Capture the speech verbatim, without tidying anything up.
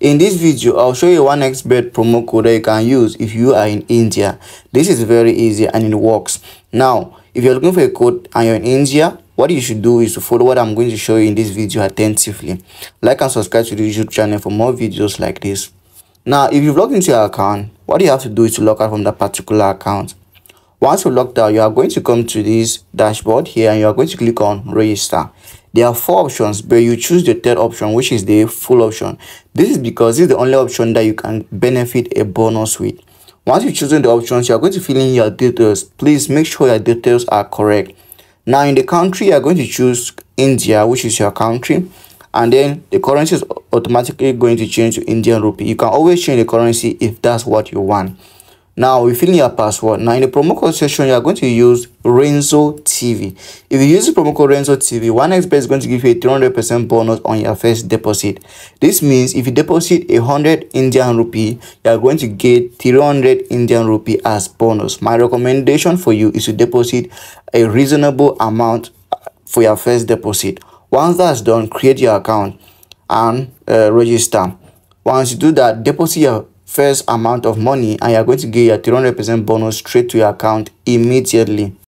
In this video, I'll show you one X bet promo code that you can use if you are in India. This is very easy and it works. Now, if you're looking for a code and you're in India, what you should do is to follow what I'm going to show you in this video attentively. Like and subscribe to the YouTube channel for more videos like this. Now, if you've logged into your account, what you have to do is to log out from that particular account. Once you're logged out, you are going to come to this dashboard here and you are going to click on register. There are four options, but you choose the third option, which is the full option. This is because this is the only option that you can benefit a bonus with. Once you've chosen the options, you are going to fill in your details. Please make sure your details are correct. Now, in the country, you are going to choose India, which is your country, and then the currency is automatically going to change to Indian rupee. You can always change the currency if that's what you want. Now, we fill in your password. Now, in the promo code section, you are going to use Renzo T V. If you use the promo code Renzo T V, one X bet is going to give you a three hundred percent bonus on your first deposit. This means if you deposit a hundred Indian rupee, you are going to get three hundred Indian rupee as bonus. My recommendation for you is to deposit a reasonable amount for your first deposit. Once that's done, create your account and uh, register. Once you do that, deposit your first amount of money and you're going to get your three hundred percent bonus straight to your account immediately.